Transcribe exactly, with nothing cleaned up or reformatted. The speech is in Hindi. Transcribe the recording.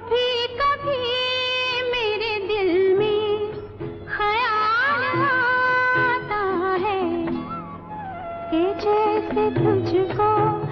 कभी कभी मेरे दिल में ख्याल आता है कि जैसे तुझको